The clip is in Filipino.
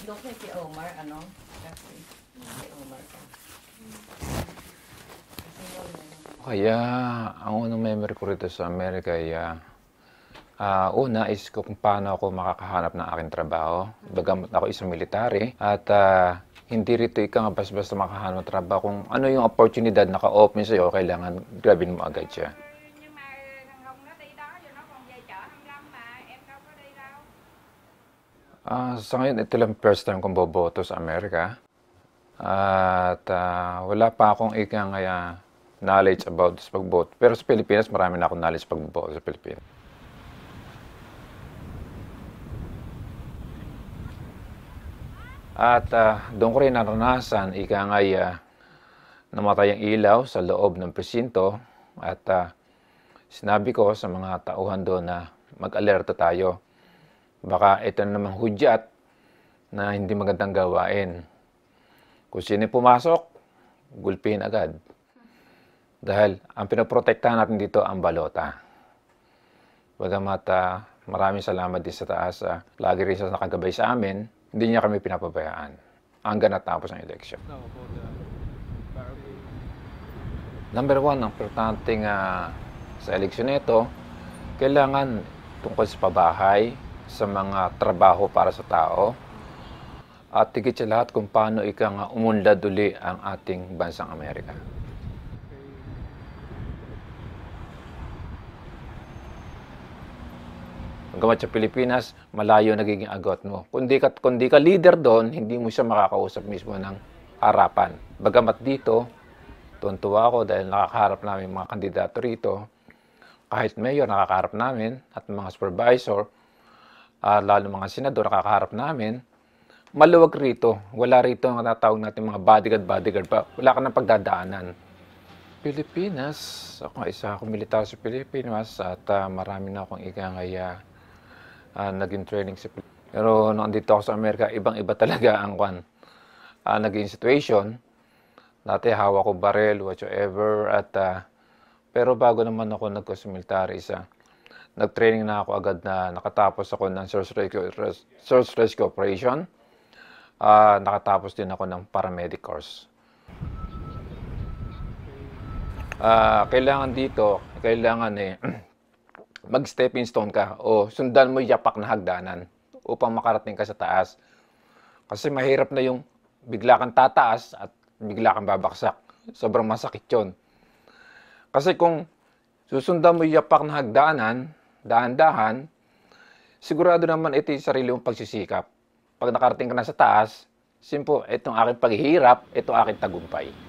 doon kay si Omar, ano? Kasi si Omar ka. Kaya, ang unang memory ko rito sa Amerika ay una is kung paano ako makakahanap ng aking trabaho. Bagamat ako isang military at hindi rito ika nga basta makahanap ng trabaho. Kung ano yung oportunidad naka-open sa'yo, kailangan grabin mo agad siya. Sa ngayon, ito lang first time kong boboto sa Amerika. At wala pa akong ikang knowledge about sa pagboto. Pero sa Pilipinas, marami na akong knowledge sa pagboto sa Pilipinas. At doon ko rin naranasan, namatay ang ilaw sa loob ng presinto. At sinabi ko sa mga tauhan doon na mag-alerto tayo. Baka ito na namang hudyat na hindi magandang gawain. Kung sino pumasok, gulpihin agad. Dahil ang pinoprotektahan natin dito ang balota. Bagamat maraming salamat din sa taas. Lagi rin siya nakagabay sa amin. Hindi niya kami pinapabayaan hanggang natapos ang eleksyon. Number one, ang importanteng sa eleksyon nito, kailangan tungkol sa pabahay, sa mga trabaho para sa tao, at higit sa lahat kung paano umunlad uli ang ating bansang Amerika. Hanggang sa Pilipinas, malayo nagiging agot mo. Kung di ka leader doon, hindi mo siya makakausap mismo ng harapan. Bagamat dito, tuwan-tuwa ako dahil nakakaharap namin mga kandidato rito. Kahit mayor, nakakaharap namin at mga supervisor, lalo mga senador, nakakaharap namin. Maluwag rito. Wala rito ang natawag natin mga bodyguard pa. Wala ka ng pagdadaanan. Pilipinas, isa akong militar sa Pilipinas at marami na akong naging training sa Pilipinas. Pero nung andito ako sa Amerika, ibang-iba talaga ang naging situation. Dati hawak ko baril, whatsoever. Pero bago naman ako nagko-military, nag-training na ako agad na nakatapos ako ng Search Rescue Operation. Nakatapos din ako ng paramedic course. Kailangan dito, mag-stepping stone ka o sundan mo yapak na hagdanan upang makarating ka sa taas. Kasi mahirap na yung bigla kang tataas at bigla kang babaksak. Sobrang masakit yun. Kasi kung susundan mo yapak na hagdanan, dahan-dahan, sigurado naman ito yung sarili mong pagsisikap. Pag nakarating ka na sa taas, simple, itong aking paghihirap, itong aking tagumpay.